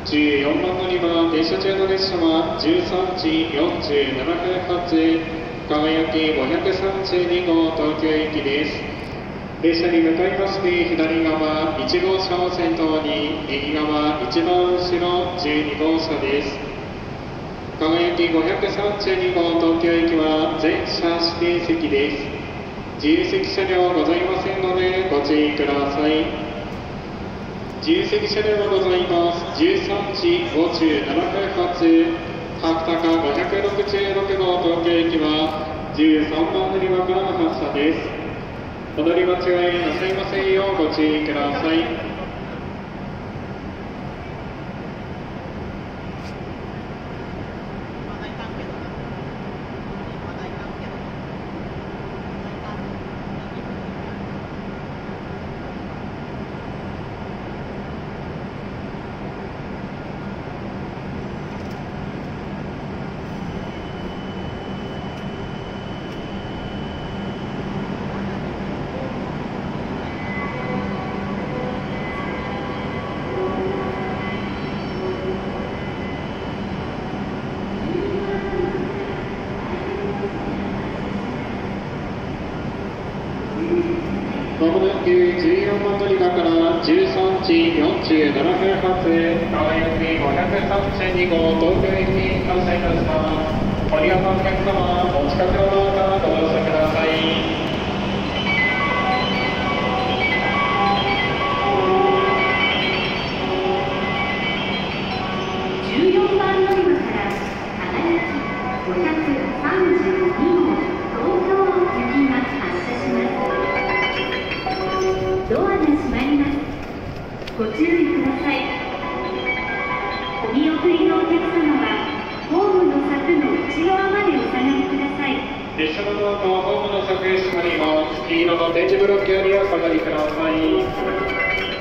14番乗り場、停車中の列車は13時47分発、輝き532号東京行きです。列車に向かいまして、左側1号車を先頭に、右側一番後ろ12号車です。輝き532号東京行きは全車指定席です。自由席車両ございませんのでご注意ください。自由席車両がございます。13時57分発、白鷹566号東京行きは13番乗り場からの発車です。お乗り間違いなさいませんようご注意ください。まもなく14番乗り場から13時47分発、輝き532号東京行き発車いたします。ご利用のお客様、お近くのドアからご乗車ください。 14番乗り場から輝き532号東京行きが発車します。ドアが閉まります。ご注意ください。お見送りのお客様はホームの柵の内側までお下がりください。 列車のドアとホームの柵へ閉まります。黄色の点字ブロックよりお下がりください。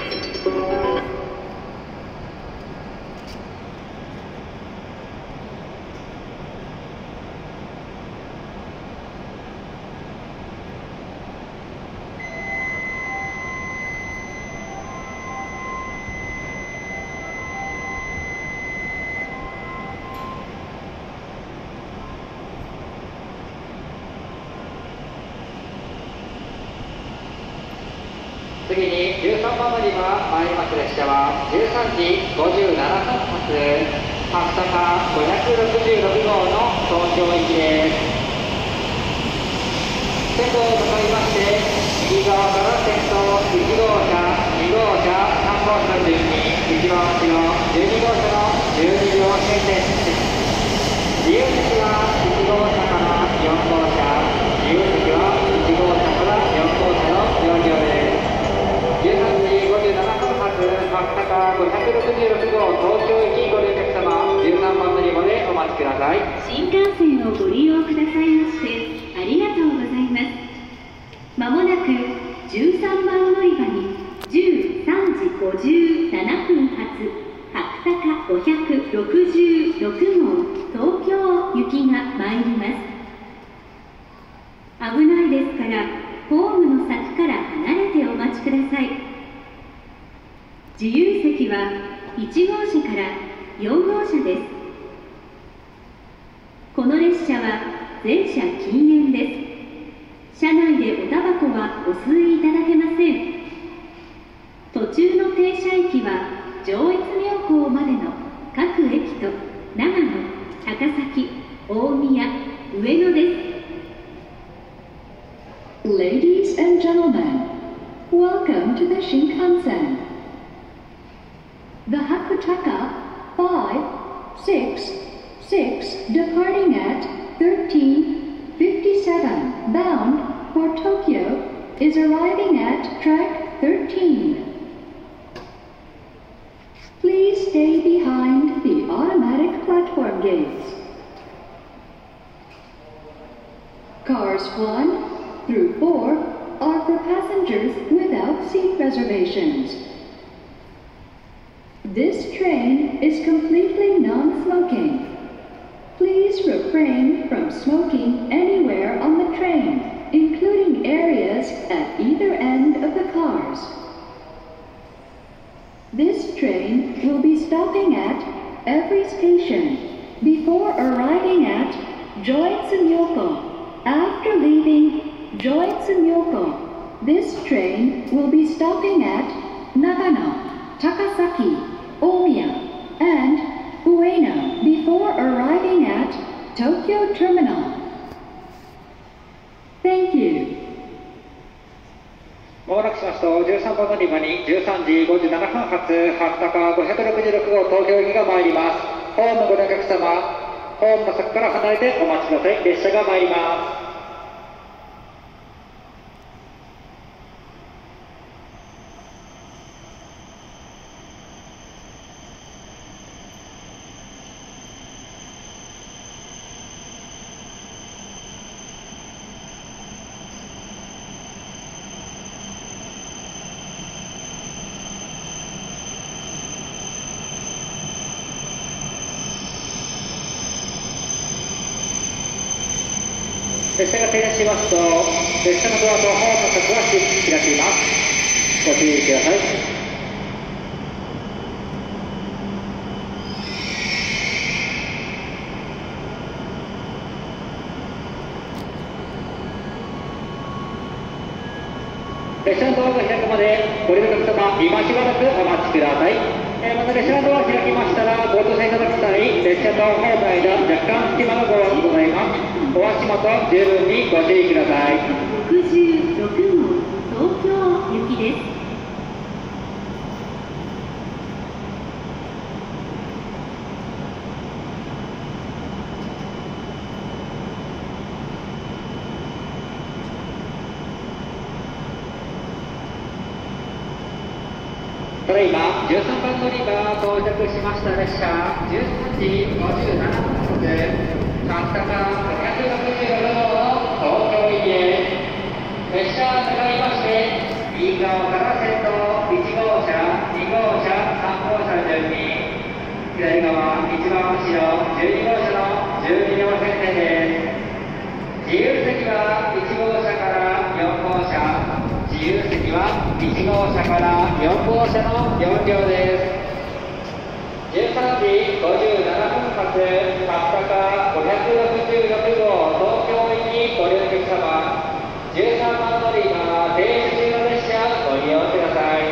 次に13番乗り場参ります列車は13時57分発、白鷹566号の東京行きです。線路へ向かいまして、右側から先頭1号車、2号車、3号車の順に一番後ろ12号車の12両線です。自由席は1号車から4号車、自由席は1号車から4号車の4両です。13時57分発、白鷹566号東京行きご利用客様、13番乗り場でお待ちください。 新幹線をご利用くださいましてありがとうございます。まもなく13番乗り場に13時57分発、白鷹566号東京行きが参ります。危ないですからホームの柵から離れてお待ちください。自由席は1号車から4号車です。この列車は全車禁煙です。車内でおタバコはお吸いいただけません。途中の停車駅は上越妙高までの各駅と長野、高崎、大宮、上野です。 Ladies and gentlemen, welcome to the Shinkansen. The Hakutaka 566 departing at 13:57 bound for Tokyo is arriving at track 13. Please stay behind the automatic platform gates. Cars 1 through 4 are for passengers without seat reservations. This train is completely non-smoking. Please refrain from smoking anywhere on the train, including areas at either end of the cars. This train will be stopping at every station before arriving at Joitsunyoko. After leaving Joitsunyoko, this train will be stopping at Nagano, Takasaki, Omiya, and Ueno before arriving at Tokyo Terminal. Thank you. まもなくしますと13番乗り場に13時57分発博多566号東京行きが参ります。ホームのご利用客様、ホームの柵から離れてお待ちください。列車が参ります。列車が停車しますと、列車のドアとホームの柵は開きます。ご注意ください。列車のドアが開くまでご利用の客様、今しばらくお待ちください。また列車のドアが開きましたら、ご乗車いただく際、列車とホームの間、若干隙間がございます。お足元、十分にご注意ください。 66号、東京行きです。 ただいま13番乗り場到着しました列車13時57分発博多566号東京行きです。列車向かいまして右側から先頭1号車、2号車、3号車順に左側一番後ろ12号車の12両編成です。自由席は1号車から4号車、自由席は1号車から4号車の4両です。13時57分発博多566号東京行きご利用の客様、13番乗り場停車中の列車ご利用ください。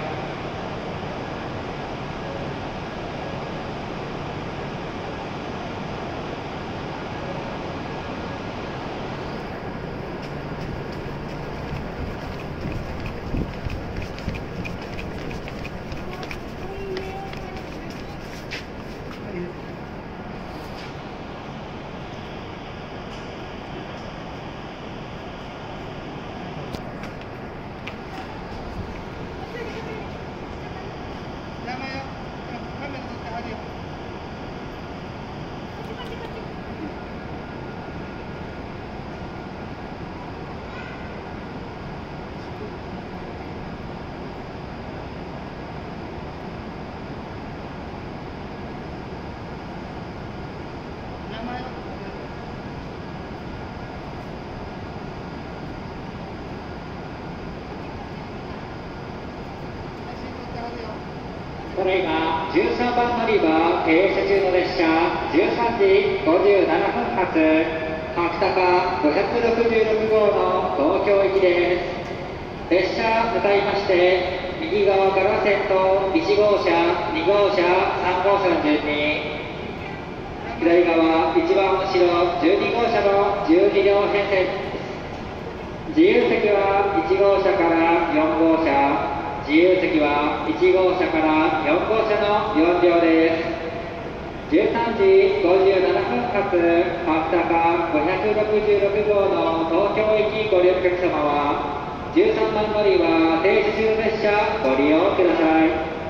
ただいま13番乗り場停車中の列車13時57分発博多566号の東京行きです。列車向かいまして右側から先頭1号車、2号車、3号車の順に左側一番後ろ12号車の12両編成。自由席は1号車から4号車、自由席は1号車から4号車の4両です。13時57分発博多566号の東京行きご利用の客様は13番乗り場停止中の列車ご利用ください。